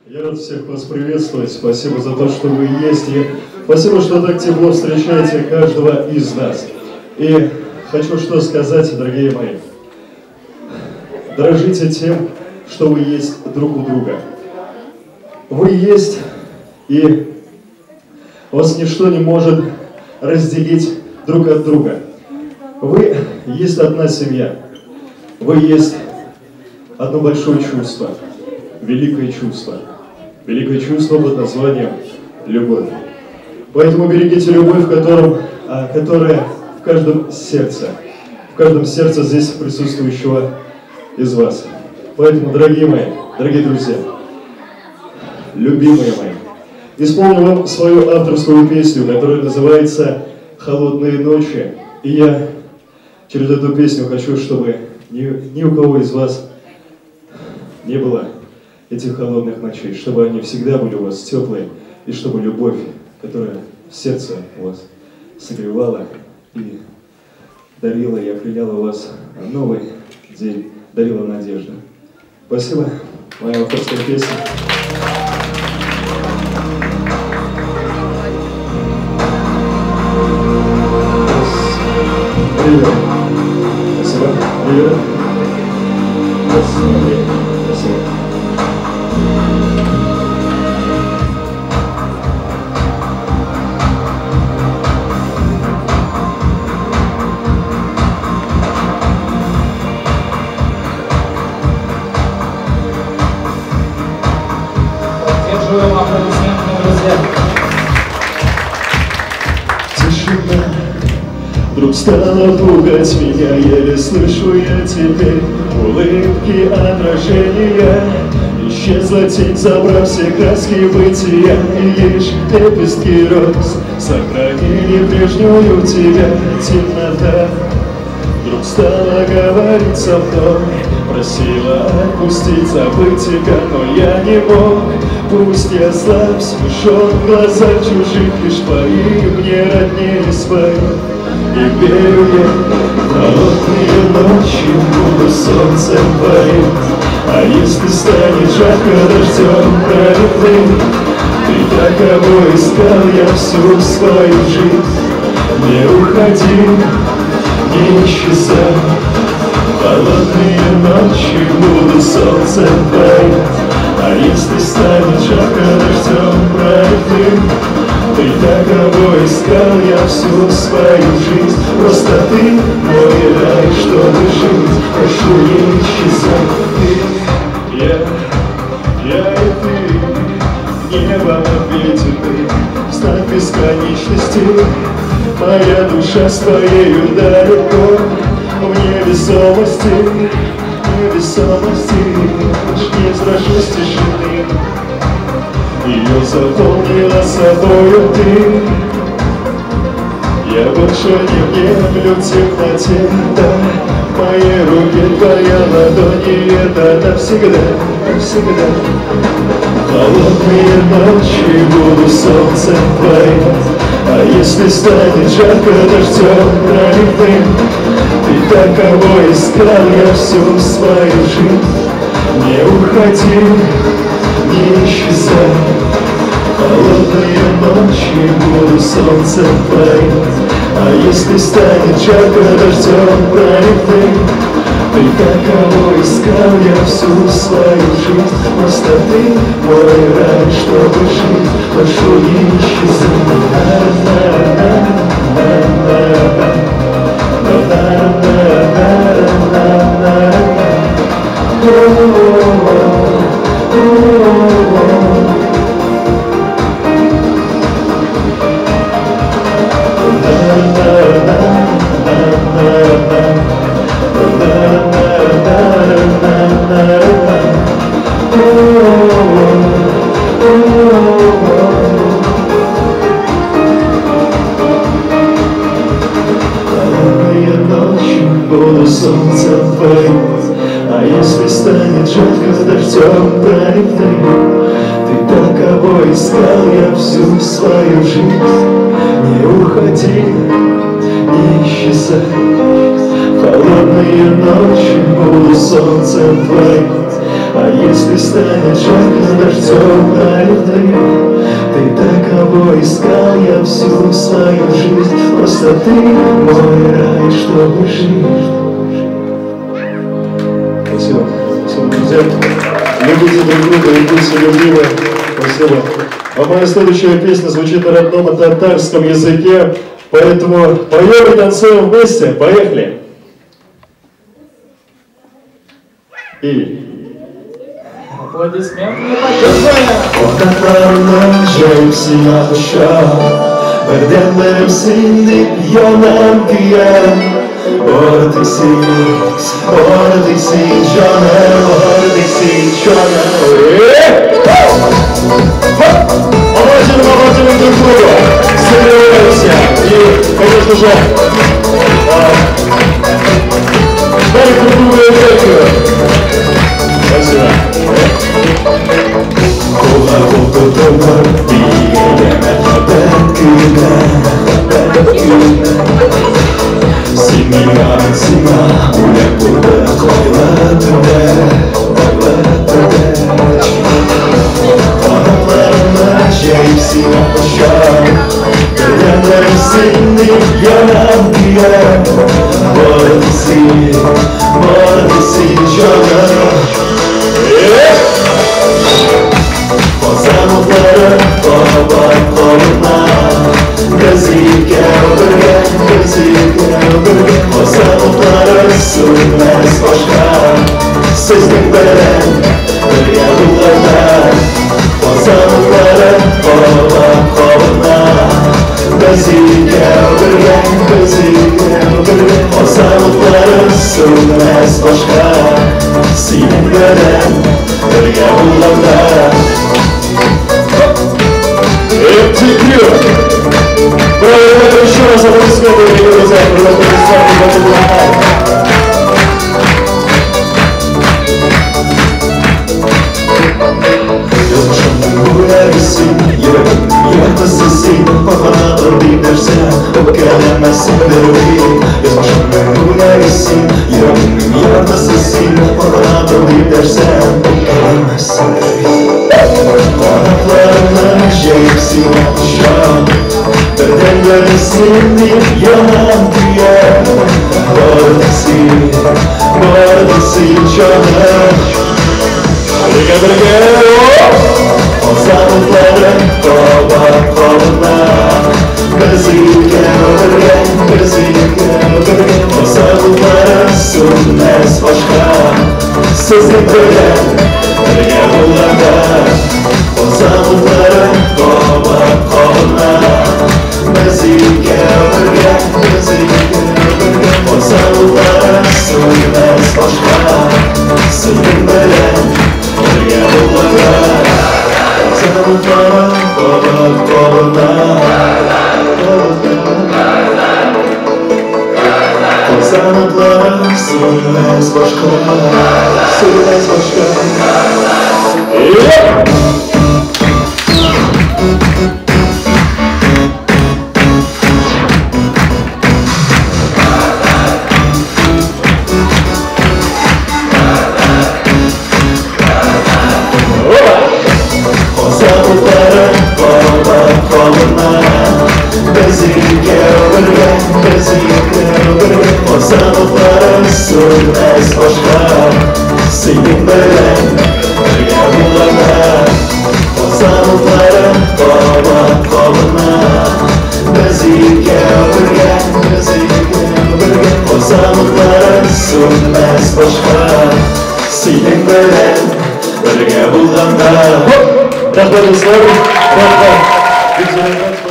Я рад всех вас приветствовать. Спасибо за то, что вы есть. И спасибо, что так тепло встречаете каждого из нас. И хочу что сказать, дорогие мои. Дорожите тем, что вы есть друг у друга. Вы есть, и вас ничто не может разделить друг от друга. Вы есть одна семья. Вы есть одно большое чувство. Великое чувство. Великое чувство под названием любовь. Поэтому берегите любовь, которая в каждом сердце здесь присутствующего из вас. Поэтому, дорогие мои, дорогие друзья, любимые мои, исполню вам свою авторскую песню, которая называется «Холодные ночи». И я через эту песню хочу, чтобы ни у кого из вас не было этих холодных ночей, чтобы они всегда были у вас теплые, и чтобы любовь, которая в сердце у вас согревала и дарила и окрыляла вас новый день, дарила надежду. Спасибо, моя авторская песня. Привет. Спасибо. Привет. Спасибо. Поддерживаем аплодисментами, друзья. Тишина вдруг стала пугать меня, еле слышу я теперь улыбки, отражения. Исчезла тень, забрав все краски бытия, и лишь лепестки роз сохранили прежнюю тебя. Темнота вдруг стала говорить со мной, просила отпустить, забыть тебя, но я не мог. Пусть я слаб, смешон в глазах чужих, лишь твои мне роднее свои. И верю я, в холодные ночи буду солнцем твоим. А если станет жарко дождем пролитым, ты так, кого искал я всю свою жизнь. Не уходи, не исчезай. В холодные ночи буду солнцем твоим. А если станет жарко дождем пролитым, ты так, кого искал я всю свою жизнь. Просто ты мой рай, чтобы жить, прошу, не исчезай. Я и ты, небо ответит, знак бесконечности. Моя душа с твоею далеко, в невесомости, лишь невзрачность тишины. Ее заполнила собою ты. Я больше не внемлю в темноте, да. В моей руке твоя ладонь, и это навсегда, навсегда. Холодные ночи буду солнцем твоим. А если станет жарко дождем пролитым, ты так, кого искал я всю свою жизнь. Не уходи, не исчезай. Холодные ночи буду солнцем твоим. А если станет жарко дождем пролитым, ты так, кого искал я всю свою жизнь. Просто ты мой рай, чтобы жить, прошу, не исчезай. Буду солнцем твоим. А если станет жарко дождем пролитым, ты так, кого искал я всю свою жизнь. Не уходи, не исчезай. Холодные ночи буду солнцем твоим. А если станет жарко дождем налитым, ты так кого искал я всю свою жизнь. Просто ты мой рай, чтобы жить. Спасибо. Спасибо, друзья. Любите друг друга и будьте любимы. Спасибо. А моя следующая песня звучит на родном и татарском языке, поэтому поем и танцуем вместе. Поехали! И... Аплодисменты и поддержание! Ortalarına cevsine kuşam Berdenlerim seni yanan güyen Oradasın canım, oradasın canım Помогите друг другу, собираемся и, конечно же, дали друг другу энергию. Спасибо. Rahmet olsun.